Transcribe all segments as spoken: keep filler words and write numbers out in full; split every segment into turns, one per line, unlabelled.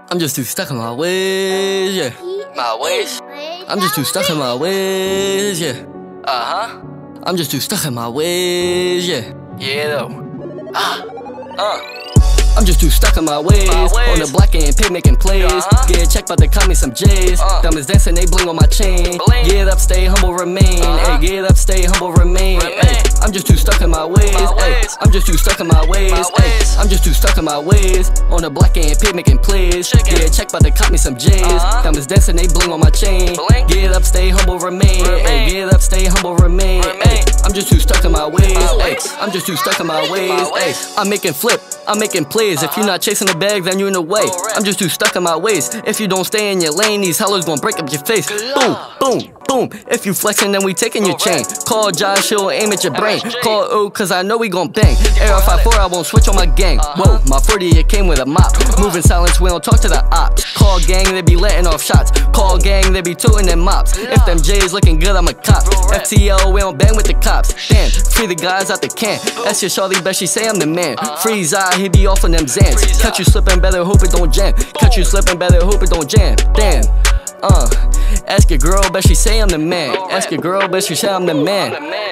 I'm just too stuck in my ways, yeah. My ways? I'm just too stuck in my ways, yeah. Uh-huh. I'm just too stuck in my ways, yeah. Yeah, though. Ah. Uh. I'm just too stuck in my ways, my ways. On the block and pay making plays. Uh-huh. Get checked, but they call me some J's. Uh. Diamonds dancing, they bling on my chain. Bling. Get up, stay humble, remain. Uh-huh. Ay, get up, stay humble, remain. remain. Ay, I'm just too stuck in my ways. My ways. I'm just too stuck in my ways. My ways. Ay, I'm just too stuck in my ways. On the block and pay making plays. Get checked, but they call me some J's. Uh-huh. Diamonds dancing, they bling on my chain. Bling. Get up, stay humble, remain. remain. Ay, get up, stay humble, remain. remain. Ay, I'm just too stuck in my ways. My ways. Ay, I'm just too stuck in my ways. My ways. Ay, I'm making flip. I'm making plays. Uh-huh. If you're not chasing the bag, then you're in the way. I'm just too stuck in my ways. If you don't stay in your lane, these hollers gon' break up your face. Boom, boom, boom. If you flexing, then we taking your chain. Call Josh, he'll aim at your brain. Call O, cause I know we gon' bang. A R five four, I won't switch on my gang. Whoa, my forty, it came with a mop. Moving silence, we don't talk to the ops. Call gang, they be letting off shots. Call gang, they be tooting them mops. If them J's looking good, I'm a cop. F T L, we don't bang with the cops. Damn, free the guys out the can. That's your shawty, bet she say I'm the man. Freeze eye, he be off on them Zans. Catch you slipping, better hope it don't jam. Catch you slipping, better hope it don't jam. Damn. Uh, ask your girl, bet she say I'm the man. Ask your girl, bet she say I'm the man.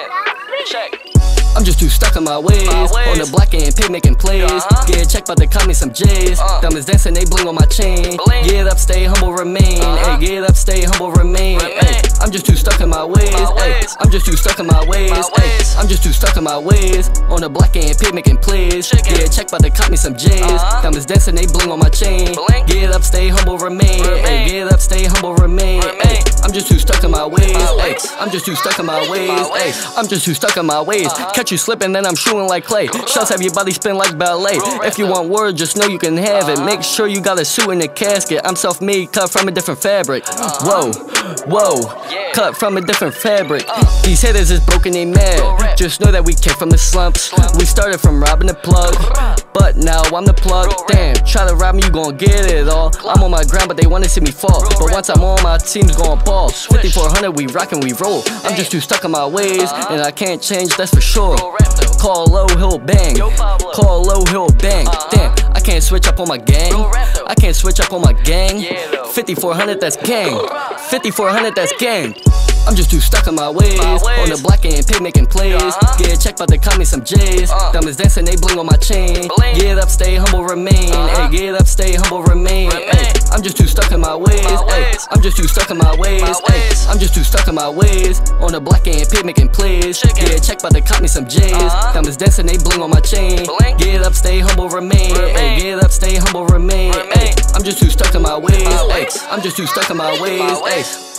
I'm just too stuck in my ways, my ways. On the block and pay making plays. Uh-huh. Get checked, but they call me some J's. Uh. Diamonds dancing, they bling on my chain. Bling. Get up, stay humble, remain. Uh-huh. Ay, get up, stay humble, remain. remain. Ay, I'm just too stuck in my ways. My ways. Ay, I'm just too stuck in my ways. My ways. Ay, I'm just too stuck in my ways. On the block and pay making plays. Get checked, but they call me some J's. Uh-huh. Diamonds dancing, they bling on my chain. Bling. Get up, stay humble, remain. remain. Ay, get up, stay humble, remain. remain. Ay, I'm just too stuck in my ways. My ways. Ay, I'm just too stuck in my ways. My ways. Ay, I'm just too stuck in my ways. Uh-huh. Catch you slipping, then I'm shooting like clay. Shots have your body spin like ballet. If you want word, just know you can have it. Make sure you got a suit in a casket. I'm self-made, cut from a different fabric. Whoa, whoa, cut from a different fabric. These haters is broken, they mad. Just know that we came from the slumps. We started from robbing the plug, but now I'm the plug. Damn, try to rob me, you gon' get it all. I'm on my grind, but they wanna see me fall. But once I'm on, my team's gon' ball. fifty-four hundred, we rock and we roll. I'm just too stuck in my ways, and I can't change, that's for sure. Call low, he'll bang. Call low, he'll bang. Damn, I can't switch up on my gang. I can't switch up on my gang. fifty-four hundred, that's gang. fifty-four hundred, that's gang. I'm just too stuck in my ways. On the block and pay making plays. Get checked, but they call me some J's. Diamonds dancing, they bling on my chain. Get up, stay humble, remain. Ay, get up, stay humble, remain. Ay, I'm just too stuck in my ways. Ay, I'm just too stuck in my ways. Ay, I'm just too stuck in my ways. On the block and pay making plays. Get checked, but they call me some J's. Diamonds dancing, they bling on my chain. Get up, stay humble, remain. Ay, get up, stay humble, remain. Ay, I'm just too stuck in my ways. Ay, I'm just too stuck in my ways. Ay.